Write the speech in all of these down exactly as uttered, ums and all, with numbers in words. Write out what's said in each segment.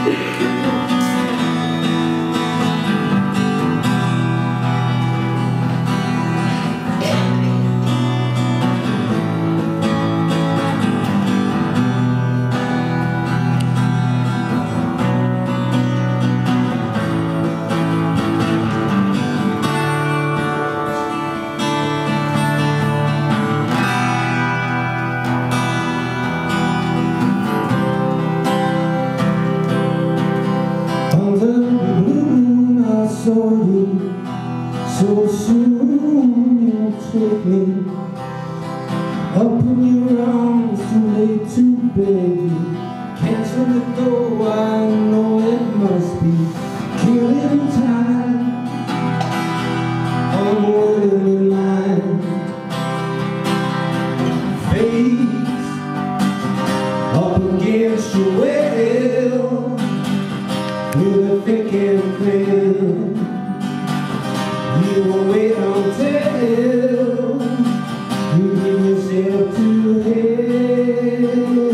saw you so soon. You took me up in your arms, too late to beg. Cancel the door, I know it must be killing time. I'm waiting in line, face up against your will, through the thick and thin. You will wait until you give yourself to hell.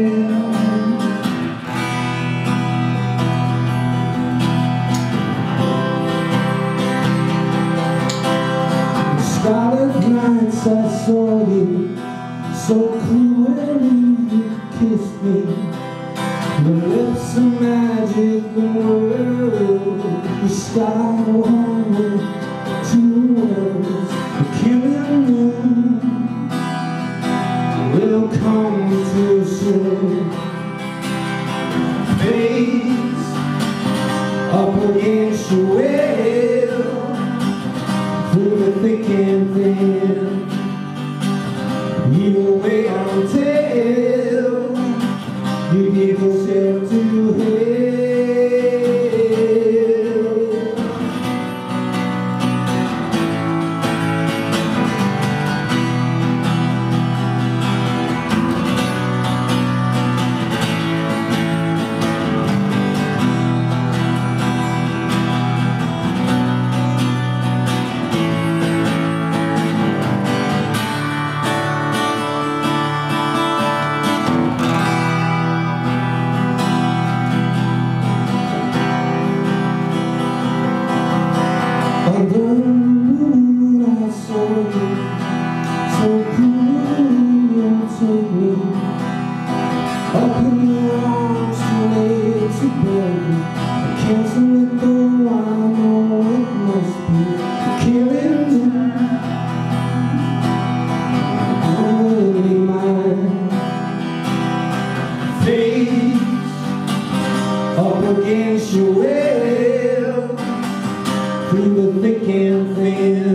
Scarlet nights I saw you, so cruelly you kissed me. Your lips are magic, the world, the sky warm, two worlds, the killing moon will come too soon. Face up against your will, through the thick and thin. You'll wait until you give yourself to hell. Under the moon I saw you, so cool you take me up in your arms, too late to beg. I cancel the door, I know it must be killing me. I'm really mine, face up against your will, through the thick and thin.